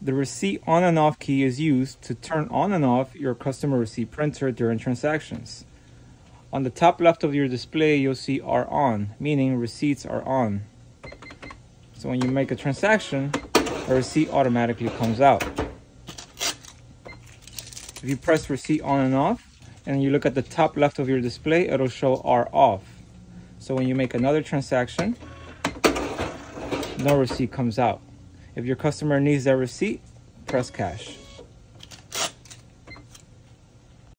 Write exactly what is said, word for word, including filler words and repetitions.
The receipt on and off key is used to turn on and off your customer receipt printer during transactions. On the top left of your display, you'll see R on, meaning receipts are on. So when you make a transaction, a receipt automatically comes out. If you press receipt on and off, and you look at the top left of your display, it'll show R off. So when you make another transaction, no receipt comes out. If your customer needs that receipt, press cash.